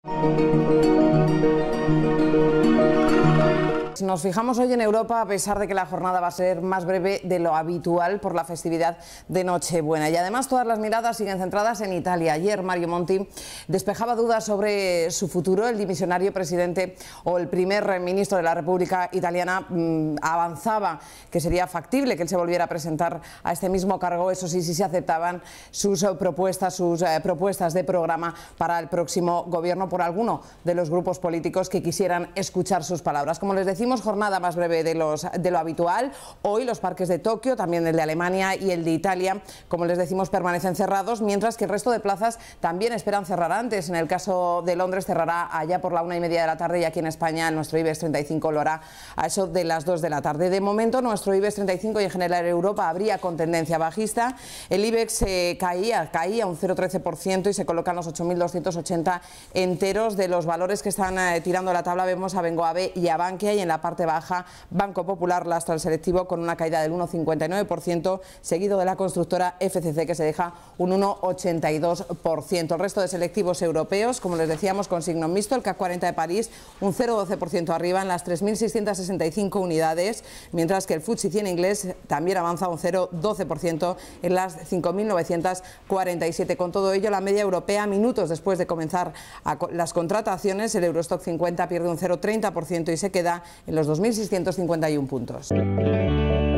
Nos fijamos hoy en Europa, a pesar de que la jornada va a ser más breve de lo habitual por la festividad de Nochebuena. Y además todas las miradas siguen centradas en Italia. Ayer Mario Monti despejaba dudas sobre su futuro. El dimisionario presidente o el primer ministro de la República Italiana avanzaba que sería factible que él se volviera a presentar a este mismo cargo. Eso sí, si se aceptaban sus propuestas de programa para el próximo gobierno por alguno de los grupos políticos que quisieran escuchar sus palabras. Como les decimos, jornada más breve de lo habitual. Hoy los parques de Tokio, también el de Alemania y el de Italia, como les decimos, permanecen cerrados, mientras que el resto de plazas también esperan cerrar antes. En el caso de Londres cerrará allá por la 1:30 de la tarde y aquí en España nuestro IBEX 35 lo hará a eso de las 2 de la tarde. De momento nuestro IBEX 35 y en general Europa habría con tendencia bajista. El IBEX caía un 0,13% y se colocan los 8.280 enteros. De los valores que están tirando la tabla vemos a Bengoabe y a Bankia, y en la parte baja Banco Popular lastra el selectivo con una caída del 1,59%, seguido de la constructora FCC que se deja un 1,82%. El resto de selectivos europeos, como les decíamos, con signo mixto. El CAC 40 de París un 0,12% arriba en las 3.665 unidades, mientras que el FTSE 100 inglés también avanza un 0,12% en las 5.947. Con todo ello, la media europea, minutos después de comenzar las contrataciones, el Eurostock 50 pierde un 0,30% y se queda en los 2.651 puntos.